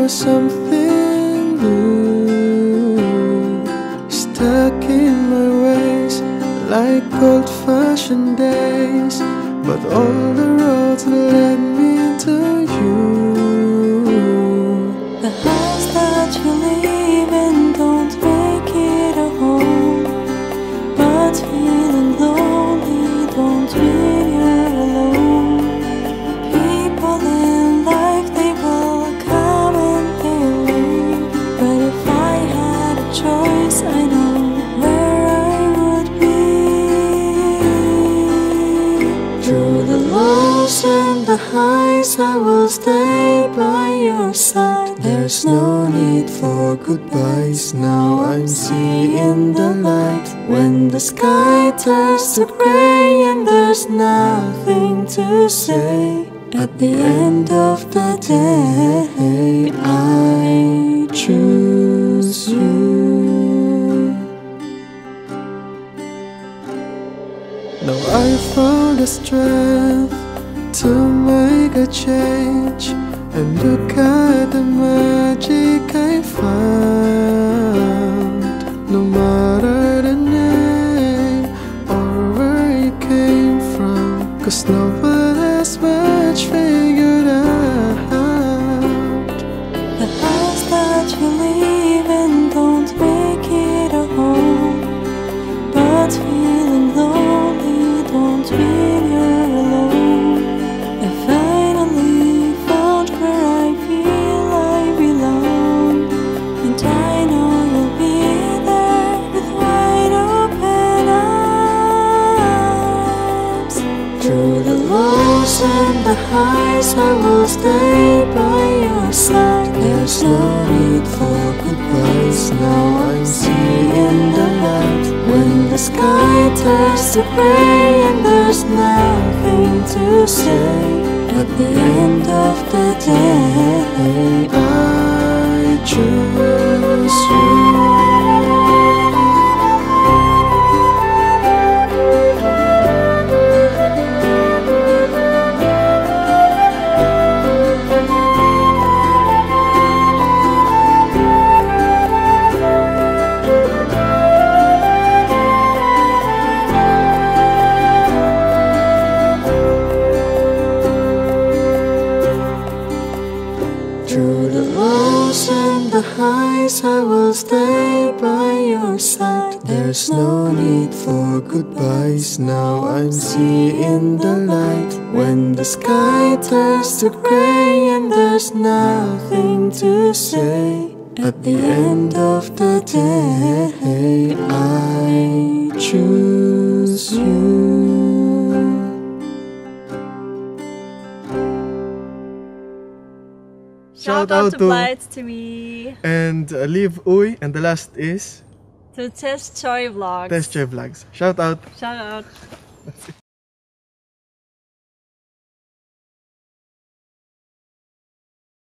for something new, stuck in my ways like old-fashioned days, but all the roads led me to you. The house that you live in don't make it a home, but feeling lonely don't mean you're alone. People in life, they will come and they leave, but if I had a choice, I know where I would be. Through the lows and the highs, I will stay by your side. There's no need for goodbyes, now I'm seeing the light. When the sky turns to gray and there's nothing to say, at the end of the day, I choose you. Now I found the strength to make a change, and look at the magic I found. No matter the name or where it came from, 'cause no one has much figured out. The house that you live in don't make it a home, but feeling lonely don't mean you're alone. I finally found where I feel I belong, and I know you'll be there with wide open arms. Through the lows and the highs, I will stay by your side. There's no need for goodbyes, now I'm seeing the light. When the sky turns to gray and there's nothing to say, at the end of the day, I choose you. Through the lows and the highs, I will stay by your side. There's no need for goodbyes, now I'm seeing the light. When the sky turns to gray and there's nothing to say, at the end of the day, I choose you. Shout out to Blight to me. And Liv Uy, and the last is To Test Choi Vlogs. Test Choi Vlogs. Shout out. Shout out.